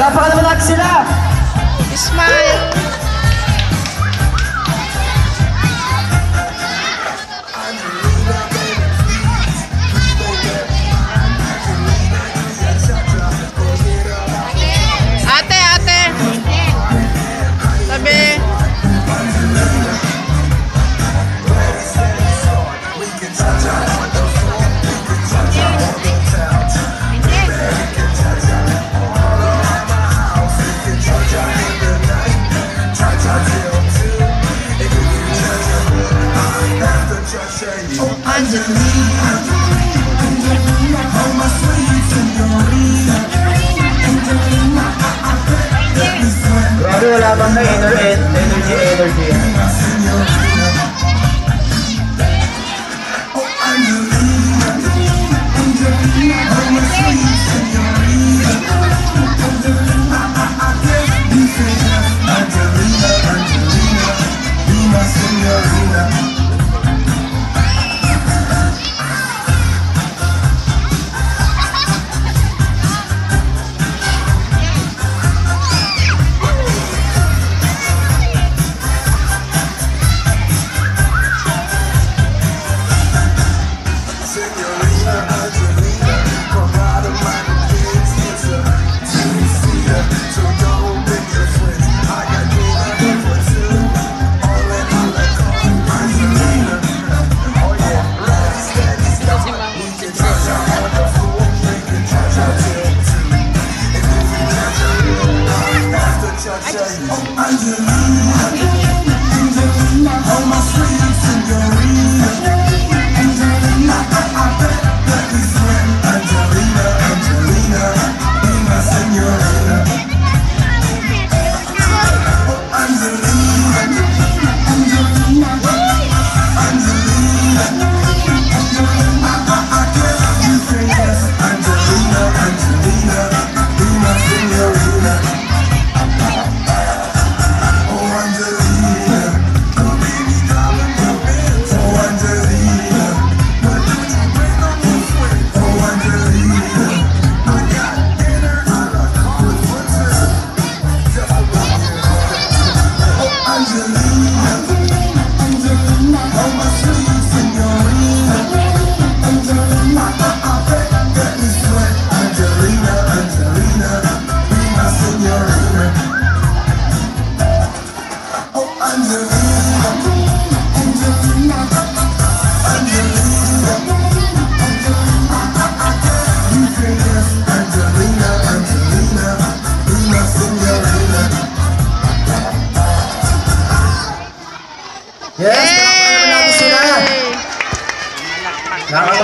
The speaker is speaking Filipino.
Palapakan naman natin sila. Smile. Ate, ate. Sabi. Oh, Angelina, Angelina, oh my sweet señorita, Angelina, let me sweat. Grabe, wala bang na energy. Oh, Angelina, Angelina, oh my sweet señorita, Angelina, you say yes, Angelina, Angelina, be my señorita. Angelina, oh my sweet señorita, Angelina, let me sweat. Angelina, Angelina, be my señorita. Oh, Angelina, Angelina, Angelina, you say yes. Angelina, Angelina, be my señorita. Yes, palapakan naman natin sila.